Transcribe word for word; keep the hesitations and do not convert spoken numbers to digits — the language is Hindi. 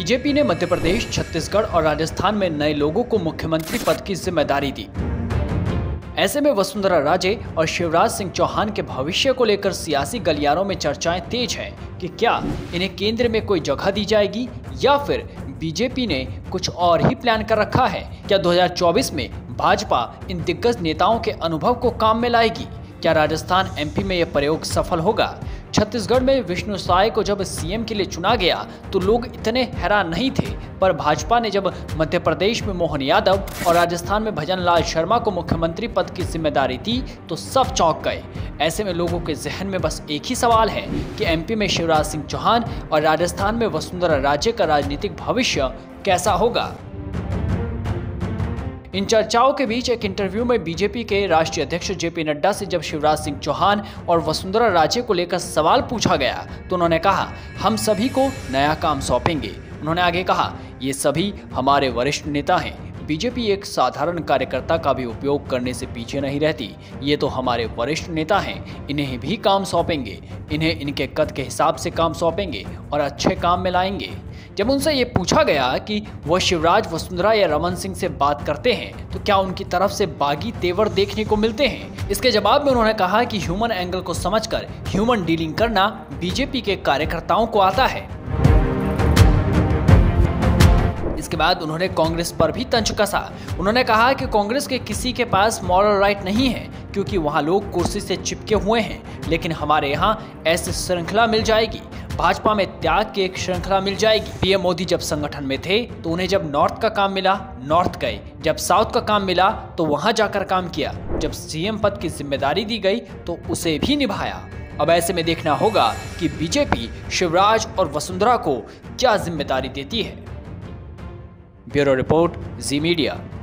बीजेपी ने मध्य प्रदेश, छत्तीसगढ़ और राजस्थान में नए लोगों को मुख्यमंत्री पद की जिम्मेदारी दी। ऐसे में वसुंधरा राजे और शिवराज सिंह चौहान के भविष्य को लेकर सियासी गलियारों में चर्चाएं तेज हैं कि क्या इन्हें केंद्र में कोई जगह दी जाएगी या फिर बीजेपी ने कुछ और ही प्लान कर रखा है। क्या दो हज़ार चौबीस में भाजपा इन दिग्गज नेताओं के अनुभव को काम में लाएगी? क्या राजस्थान, एमपी में यह प्रयोग सफल होगा? छत्तीसगढ़ में विष्णु साय को जब सीएम के लिए चुना गया तो लोग इतने हैरान नहीं थे, पर भाजपा ने जब मध्य प्रदेश में मोहन यादव और राजस्थान में भजन लाल शर्मा को मुख्यमंत्री पद की जिम्मेदारी दी तो सब चौंक गए। ऐसे में लोगों के जहन में बस एक ही सवाल है कि एमपी में शिवराज सिंह चौहान और राजस्थान में वसुंधरा राजे का राजनीतिक भविष्य कैसा होगा। इन चर्चाओं के बीच एक इंटरव्यू में बीजेपी के राष्ट्रीय अध्यक्ष जेपी नड्डा से जब शिवराज सिंह चौहान और वसुंधरा राजे को लेकर सवाल पूछा गया तो उन्होंने कहा, हम सभी को नया काम सौंपेंगे। उन्होंने आगे कहा, ये सभी हमारे वरिष्ठ नेता हैं। बीजेपी एक साधारण कार्यकर्ता का भी उपयोग करने से पीछे नहीं रहती। ये तो हमारे वरिष्ठ नेता हैं, इन्हें भी काम सौंपेंगे, इन्हें इनके कद के हिसाब से काम सौंपेंगे और अच्छे काम में लाएंगे। जब उनसे ये पूछा गया कि वह शिवराज, वसुंधरा या रमन सिंह से बात करते हैं तो क्या उनकी तरफ से बागी तेवर देखने को मिलते हैं, इसके जवाब में उन्होंने कहा कि ह्यूमन एंगल को समझकर ह्यूमन डीलिंग करना बीजेपी के कार्यकर्ताओं को आता है। इसके बाद उन्होंने कांग्रेस पर भी तंज कसा। उन्होंने कहा कि कांग्रेस के किसी के पास मॉरल राइट नहीं है क्योंकि वहां लोग कुर्सी से चिपके हुए हैं, लेकिन हमारे यहां ऐसी श्रृंखला मिल जाएगी। भाजपा में त्याग की एक श्रृंखला मिल जाएगी। पीएम मोदी जब संगठन में थे तो उन्हें जब नॉर्थ का काम मिला नॉर्थ गए, जब साउथ का काम मिला तो वहां जाकर काम किया, जब सीएम पद की जिम्मेदारी दी गई तो उसे भी निभाया। अब ऐसे में देखना होगा कि बीजेपी शिवराज और वसुंधरा को क्या जिम्मेदारी देती है। Bureau report, Zee media.